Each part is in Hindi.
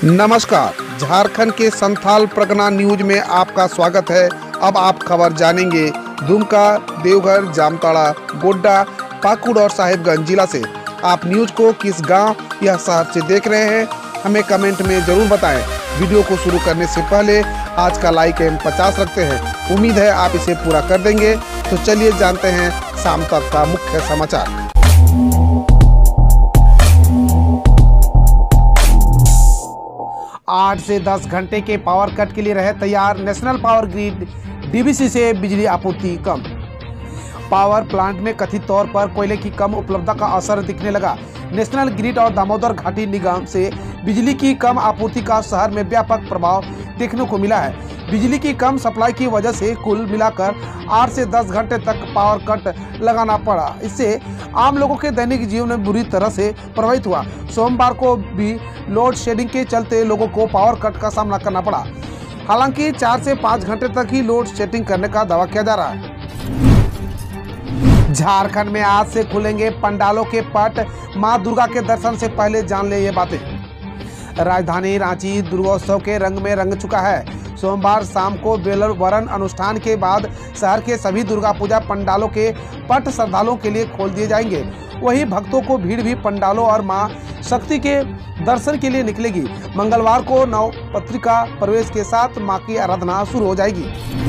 नमस्कार, झारखंड के संथाल परगना न्यूज में आपका स्वागत है। अब आप खबर जानेंगे दुमका, देवघर, जामताड़ा, गोड्डा, पाकुड़ और साहिबगंज जिला से। आप न्यूज को किस गांव या शहर से देख रहे हैं, हमें कमेंट में जरूर बताएं। वीडियो को शुरू करने से पहले आज का लाइक एम 50 रखते हैं। उम्मीद है आप इसे पूरा कर देंगे। तो चलिए जानते हैं शाम तक का मुख्य समाचार। 8 से 10 घंटे के पावर कट के लिए रहे तैयार। नेशनल पावर ग्रिड डीवीसी से बिजली आपूर्ति कम। पावर प्लांट में कथित तौर पर कोयले की कम उपलब्धता का असर दिखने लगा। नेशनल ग्रिड और दामोदर घाटी निगम से बिजली की कम आपूर्ति का शहर में व्यापक प्रभाव देखने को मिला है। बिजली की कम सप्लाई की वजह से कुल मिलाकर 8 से 10 घंटे तक पावर कट लगाना पड़ा। इससे आम लोगों के दैनिक जीवन में बुरी तरह से प्रभावित हुआ। सोमवार को भी लोड शेडिंग के चलते लोगों को पावर कट का सामना करना पड़ा। हालांकि 4 से 5 घंटे तक ही लोड शेडिंग करने का दावा किया जा रहा है। झारखंड में आज से खुलेंगे पंडालों के पट। मां दुर्गा के दर्शन से पहले जान ले ये बातें। राजधानी रांची दुर्गोत्सव के रंग में रंग चुका है। सोमवार शाम को बेलवरण अनुष्ठान के बाद शहर के सभी दुर्गा पूजा पंडालों के पट श्रद्धालुओं के लिए खोल दिए जाएंगे। वहीं भक्तों को भीड़ भी पंडालों और मां शक्ति के दर्शन के लिए निकलेगी। मंगलवार को नवपत्रिका प्रवेश के साथ मां की आराधना शुरू हो जाएगी।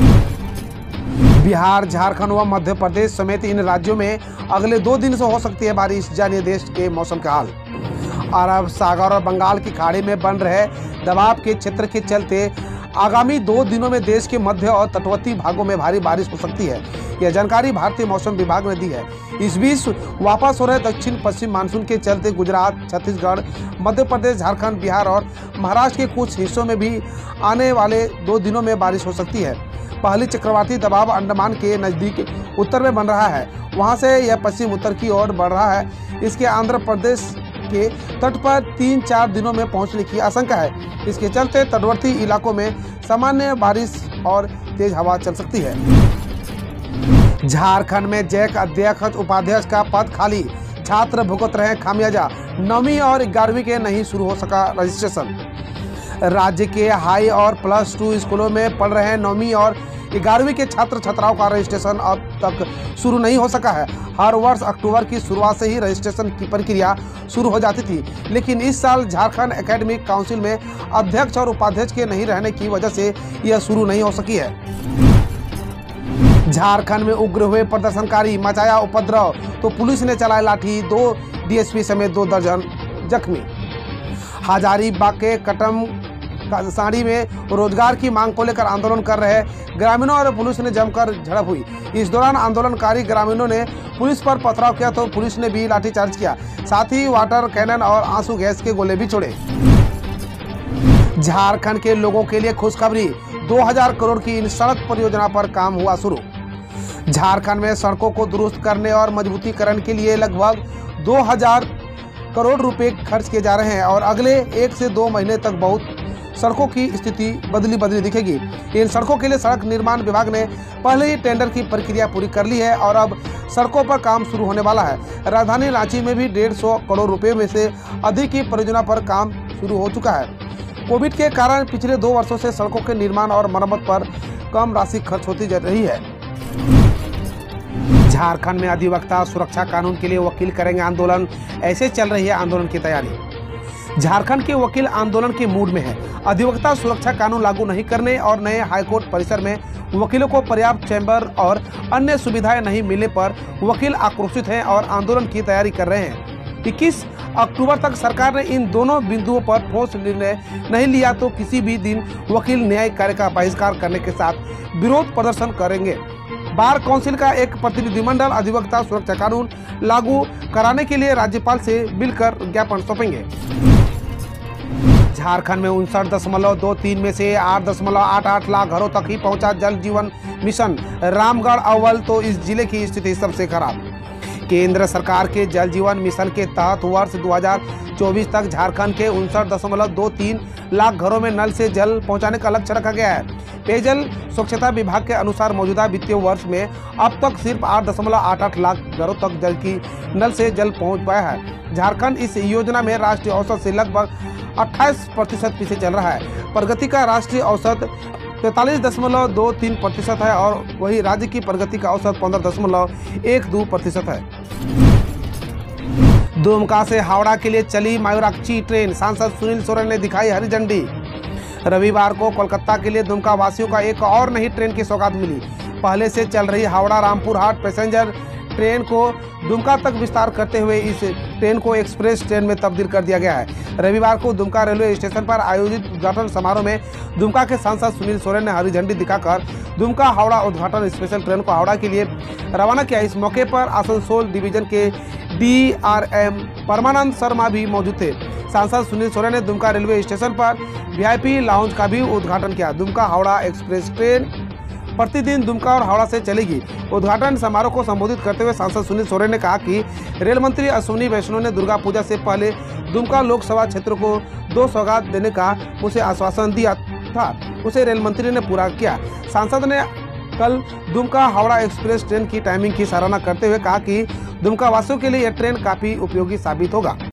बिहार, झारखंड व मध्य प्रदेश समेत इन राज्यों में अगले 2 दिन से हो सकती है बारिश। जानिए देश के मौसम का हाल। अरब सागर और बंगाल की खाड़ी में बन रहे दबाव के क्षेत्र के चलते आगामी 2 दिनों में देश के मध्य और तटवर्ती भागों में भारी बारिश हो सकती है। यह जानकारी भारतीय मौसम विभाग ने दी है। इस बीच वापस हो रहे दक्षिण पश्चिम मानसून के चलते गुजरात, छत्तीसगढ़, मध्य प्रदेश, झारखंड, बिहार और महाराष्ट्र के कुछ हिस्सों में भी आने वाले 2 दिनों में बारिश हो सकती है। पहली चक्रवाती दबाव अंडमान के नजदीक उत्तर में बन रहा है। वहां से यह पश्चिम उत्तर की ओर बढ़ रहा है। इसके आंध्र प्रदेश के तट पर 3-4 दिनों में पहुंचने की आशंका है। इसके चलते तटवर्ती इलाकों में सामान्य बारिश और तेज हवा चल सकती है। झारखंड में जैक अध्यक्ष उपाध्यक्ष का पद खाली। छात्र भुगत रहे खामियाजा। 9वीं और 11वीं के नहीं शुरू हो सका रजिस्ट्रेशन। राज्य के हाई और +2 स्कूलों में पढ़ रहे 9वीं और 11वीं के छात्र छात्राओं का रजिस्ट्रेशन अब तक शुरू नहीं हो सका है। हर वर्ष अक्टूबर की शुरुआत से ही रजिस्ट्रेशन की प्रक्रिया शुरू हो जाती थी, लेकिन इस साल झारखंड एकेडमिक काउंसिल में अध्यक्ष और उपाध्यक्ष के नहीं रहने की वजह से यह शुरू नहीं हो सकी है। झारखंड में उग्र हुए प्रदर्शनकारी, मचाया उपद्रव तो पुलिस ने चलाया लाठी। 2 डीएसपी समेत 2 दर्जन जख्मी। हजारीबाग के कटम साड़ी में रोजगार की मांग को लेकर आंदोलन कर रहे ग्रामीणों और पुलिस ने जमकर झड़प हुई। इस दौरान आंदोलनकारी ग्रामीणों ने पुलिस पर पथराव किया तो पुलिस ने भी लाठीचार्ज किया। साथ ही वाटर कैनन और आंसू गैस के गोले भी छोड़े। झारखंड के लोगों के लिए खुशखबरी। 2000 करोड़ की इन सड़क परियोजना पर काम हुआ शुरू। झारखंड में सड़कों को दुरुस्त करने और मजबूतीकरण के लिए लगभग 2000 करोड़ रुपए खर्च किए जा रहे हैं और अगले 1 से 2 महीने तक बहुत सड़कों की स्थिति बदली दिखेगी। इन सड़कों के लिए सड़क निर्माण विभाग ने पहले ही टेंडर की प्रक्रिया पूरी कर ली है और अब सड़कों पर काम शुरू होने वाला है। राजधानी रांची में भी 150 करोड़ रुपए में से अधिक की परियोजना पर काम शुरू हो चुका है। कोविड के कारण पिछले 2 वर्षों से सड़कों के निर्माण और मरम्मत पर कम राशि खर्च होती जा रही है। झारखंड में अधिवक्ता सुरक्षा कानून के लिए वकील करेंगे आंदोलन। ऐसे चल रही है आंदोलन की तैयारी। झारखंड के वकील आंदोलन के मूड में है। अधिवक्ता सुरक्षा कानून लागू नहीं करने और नए हाईकोर्ट परिसर में वकीलों को पर्याप्त चैम्बर और अन्य सुविधाएं नहीं मिलने पर वकील आक्रोशित हैं और आंदोलन की तैयारी कर रहे हैं। 21 अक्टूबर तक सरकार ने इन दोनों बिंदुओं पर ठोस निर्णय नहीं लिया तो किसी भी दिन वकील न्यायिक कार्य का बहिष्कार करने के साथ विरोध प्रदर्शन करेंगे। बार काउंसिल का एक प्रतिनिधिमंडल अधिवक्ता सुरक्षा कानून लागू कराने के लिए राज्यपाल से मिलकर ज्ञापन सौंपेंगे। झारखंड में 59.23 में से 8.88 लाख घरों तक ही पहुंचा जल जीवन मिशन। रामगढ़ अव्वल तो इस जिले की स्थिति सबसे खराब। केंद्र सरकार के जल जीवन मिशन के तहत वर्ष 2024 तक झारखंड के 59.23 लाख घरों में नल से जल पहुंचाने का लक्ष्य रखा गया है। पेयजल स्वच्छता विभाग के अनुसार मौजूदा वित्तीय वर्ष में अब तक सिर्फ 8.88 लाख घरों तक जल की नल से जल पहुंच पाया है। झारखंड इस योजना में राष्ट्रीय औसत से लगभग 28% पीछे चल रहा है। प्रगति का राष्ट्रीय औसत 43.23% है और वही राज्य की प्रगति का औसत 15.12% है। दुमका से हावड़ा के लिए चली मयूराक्षी ट्रेन, सांसद सुनील सोरेन ने दिखाई हरी झंडी। रविवार को कोलकाता के लिए दुमका वासियों का एक और नई ट्रेन की सौगात मिली। पहले से चल रही Howrah Rampurhat passenger train को दुमका तक विस्तार करते हुए इस ट्रेन को एक्सप्रेस ट्रेन में तब्दील कर दिया गया है। रविवार को दुमका रेलवे स्टेशन पर आयोजित उद्घाटन समारोह में दुमका के सांसद सुनील सोरेन ने हरी झंडी दिखाकर दुमका हावड़ा उद्घाटन स्पेशल ट्रेन को हावड़ा के लिए रवाना किया। इस मौके पर आसनसोल डिवीजन के DRM परमानंद शर्मा भी मौजूद थे। सांसद सुनील सोरेन ने दुमका रेलवे स्टेशन पर VIP लाउंज का भी उद्घाटन किया। दुमका हावड़ा एक्सप्रेस ट्रेन प्रतिदिन दुमका और हावड़ा से चलेगी। उद्घाटन समारोह को संबोधित करते हुए सांसद सुनील सोरेन ने कहा कि रेल मंत्री अश्विनी वैष्णव ने दुर्गा पूजा से पहले दुमका लोकसभा क्षेत्र को 2 सौगात देने का उसे आश्वासन दिया था, उसे रेल मंत्री ने पूरा किया। सांसद ने कल दुमका हावड़ा एक्सप्रेस ट्रेन की टाइमिंग की सराहना करते हुए कहा कि दुमका वासियों के लिए यह ट्रेन काफी उपयोगी साबित होगा।